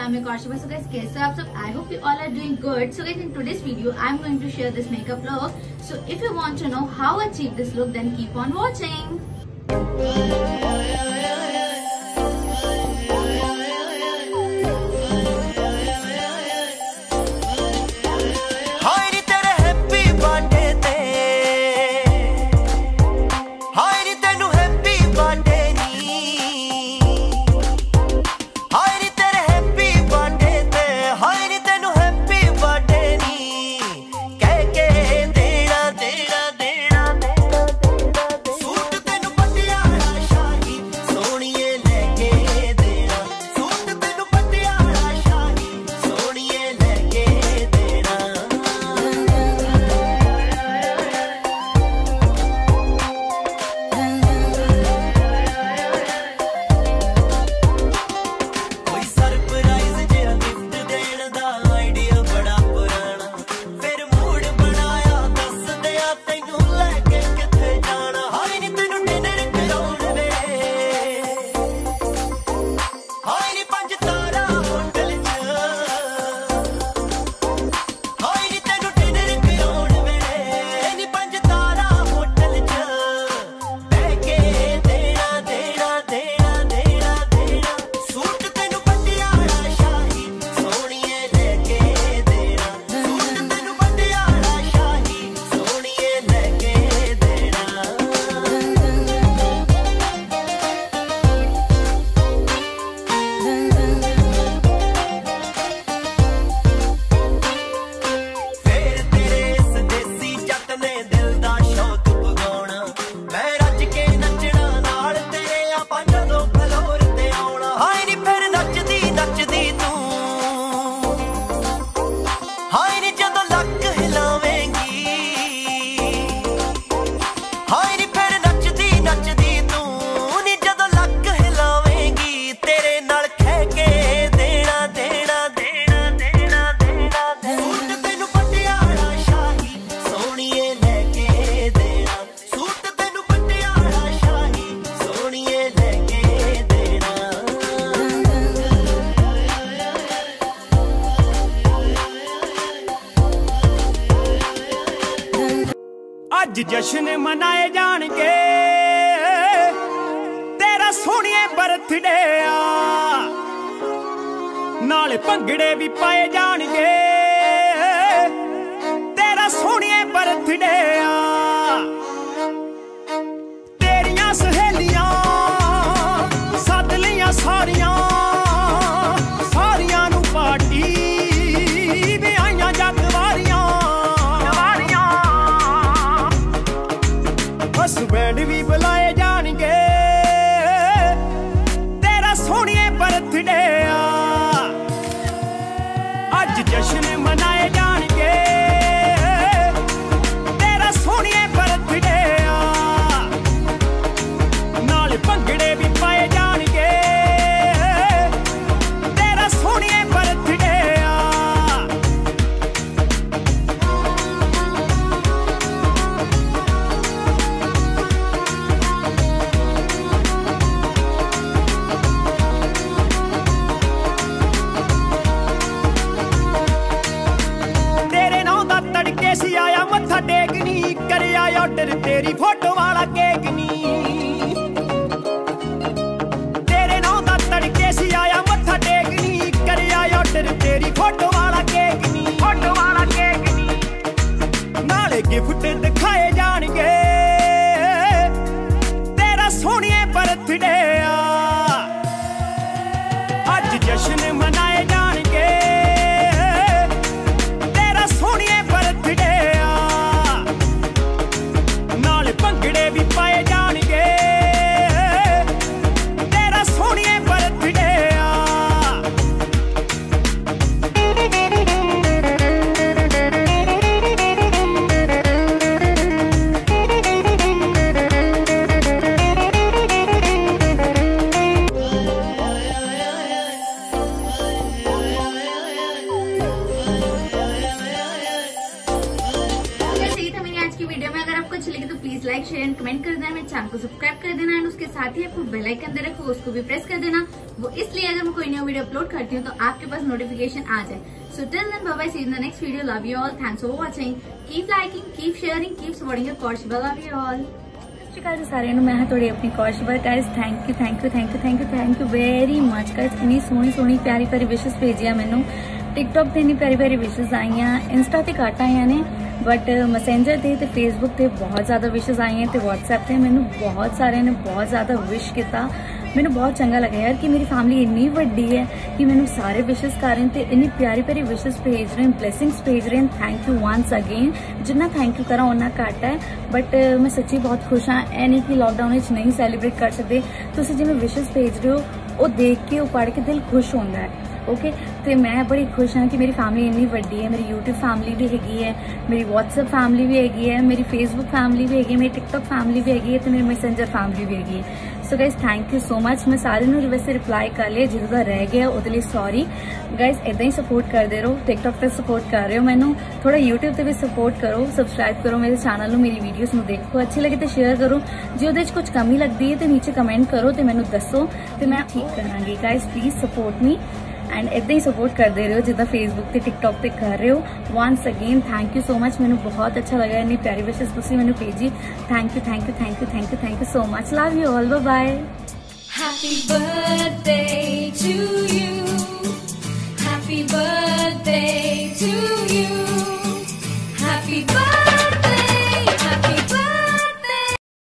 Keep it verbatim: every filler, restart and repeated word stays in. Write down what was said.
I'm your Kaushika. So guys, कैसे आप सब? I hope you all are doing good. So guys, in today's video, I'm going to share this makeup look. So if you want to know how I achieve this look, then keep on watching. ਅੱਜ ਜਸ਼ਨ ਮਨਾਏ ਜਾਣਗੇ ਤੇਰਾ ਸੋਹਣੀਏ birthday ਆ ਨਾਲੇ ਭੰਗੜੇ ਵੀ ਪਾਏ ਜਾਣਗੇ ਤੇਰਾ ਸੋਹਣੀਏ ਬਰਥਡੇ ਆ ਤੇਰੀਆਂ ਸਹੇਲੀਆਂ ਸੱਦ ਲਈਆਂ ਸਾਰੀਆਂ ਸਾਰੀਆਂ ਨੂੰ ਪਾਰਟੀ ਵੀ ਆਈਆਂ ਜੱਗ ਵਾਰੀਆਂ बैंड भी बुलाए जाएंगे तेरा सोहणिए बर्थडे आ अज जश्न मनाए जाएंगे तेरा सोहणिए बर्थडे आ नाले भंगड़े भी पाए जाएंगे तेरा सोहणिए बर्थडे आ आया मत्था टेकनी करे आया ऑर्डर तेरी फोटो वाला केक नी तेरे नाम दा तड़के सी आया मत्था टेकनी करे आया ऑर्डर तेरी फोटो वाला केक नी फोटो वाला केक नी नाले गिफ्ट दिखाए जाएंगे तेरा सोहणिए बर्थडे आ अज जश्न मनाए जाएंगे तेरा सोहणिए बर्थडे भंगड़े भी पाए जाएंगे तेरा सोहणिए बर्थडे आ लाइक शेयर एंड कमेंट कर देना, मेरे चैनल को सब्सक्राइब कर देना एंड उसके साथ ही आपको बेल आइकन दे रखो, उसको भी प्रेस कर देना। वो इसलिए अगर मैं कोई नई वीडियो अपलोड करती हूँ तो आपके पास नोटिफिकेशन आ जाए। So till then bye bye, see you in the next video. Love you all, thanks for watching, keep liking, keep sharing, keep supporting your Kaushiba. Love you all. ਸਤਿ ਸ਼੍ਰੀ ਅਕਾਲ ਜੀ ਸਾਰਿਆਂ ਨੂੰ, ਮੈਂ ਹਾਂ ਤੁਹਾਡੀ ਆਪਣੀ Kaushiba. Guys thank you thank you thank you thank you thank you very much guys. ਇੰਨੀ ਸੋਹਣੀ ਸੋਹਣੀ ਪਿਆਰੀ ਪਿਆਰੀ ਵਿਸ਼ੇਸ ਭੇਜੀਆਂ ਮੈਨੂੰ। ਟਿਕਟੌਕ ਤੇ ਇੰਨੀ ਪਿਆਰੀ ਪਿਆਰੀ ਵਿਸ਼ੇਸ ਆਈਆਂ, ਇੰਸਟਾ ਤੇ ਘੱਟ ਆਈਆਂ ਨੇ, ਬਟ ਮੈਸੇਂਜਰ ਤੇ ਤੇ ਫੇਸਬੁੱਕ ਤੇ ਬਹੁਤ ਜ਼ਿਆਦਾ ਵਿਸ਼ੇਸ ਆਈਆਂ ਤੇ WhatsApp ਤੇ ਮੈਨੂੰ ਬਹੁਤ ਸਾਰਿਆਂ ਨੇ ਬਹੁਤ ਜ਼ਿਆਦਾ ਵਿਸ਼ ਕੀਤਾ। ਮੈਨੂੰ ਬਹੁਤ ਚੰਗਾ ਲੱਗਾ ਯਾਰ ਕਿ ਮੇਰੀ ਫੈਮਿਲੀ ਇੰਨੀ ਵੱਡੀ ਹੈ ਕਿ ਮੈਨੂੰ ਸਾਰੇ ਵਿਸ਼ੇਸ ਕਰ ਰਹੇ ਤੇ ਇੰਨੀ ਪਿਆਰੀ ਪਿਆਰੀ ਵਿਸ਼ੇਸ ਭੇਜ ਰਹੇ, ਬਲੇਸਿੰਗਸ ਭੇਜ ਰਹੇ। Thank you once again. ਜਿੰਨਾ ਥੈਂਕ ਯੂ ਕਰਾਂ ਉਹਨਾਂ ਘੱਟ ਹੈ, ਬਟ ਮੈਂ ਸੱਚੀ ਬਹੁਤ ਖੁਸ਼ ਹਾਂ। ਇਹ ਨਹੀਂ ਕਿ ਲਾਕਡਾਊਨ ਵਿੱਚ ਨਹੀਂ ਸੈਲੀਬ੍ਰੇਟ ਕਰ ਸਕਦੇ। ਤੁਸੀਂ ਜਿਵੇਂ ਵਿਸ਼ੇਸ ਭੇਜ ਰਹੇ ਹੋ ਉਹ ਦੇਖ ਕੇ, ਉਹ ਪੜ੍ਹ ਕੇ ਦਿਲ ਖੁਸ਼ ਹੁੰਦਾ ਹੈ। ओके तो मैं बड़ी खुश हाँ कि मेरी फैमिली इन्नी वड्डी है। मेरी यूट्यूब फैमिली भी हैगी है, मेरी व्हाट्सएप फैमिली भी हैगी है, मेरी फेसबुक फैमिली भी हैगी है, मेरी टिकटॉक फैमिली भी हैगी है, तो मेरी मैसेंजर फैमिली भी हैगी है। So guys thank you so much. मैं सारे नूं वैसे रिप्लाई कर लिया, जिदों दा रह गया उहदे लई सॉरी। गाइज इदां ही सपोर्ट करते रहो। टिकटॉक ते सपोर्ट कर रहे हो मैनू, थोड़ा यूट्यूब ते भी सपोर्ट करो, सबसक्राइब करो मेरे चैनल नूं, मेरी वीडियोस नूं देखो, अच्छी लगे तो शेयर करो। जे उहदे च कुछ कमी लगती है तो नीचे कमेंट करो तो मैनू दसो तो मैं ठीक करांगी। Guys please support me and इदा ही सपोर्ट करते रहो जिदा फेसबुक ते टिकटॉक ते कर रहे हो। Once again thank you so much. मैंने बहुत अच्छा लगा इन्नी प्यारी विशेस तुसी मैंने भेजी। Thank you thank you thank you thank you thank you so much. Love you all, bye bye. Happy birthday to you, happy birthday to you, happy birthday।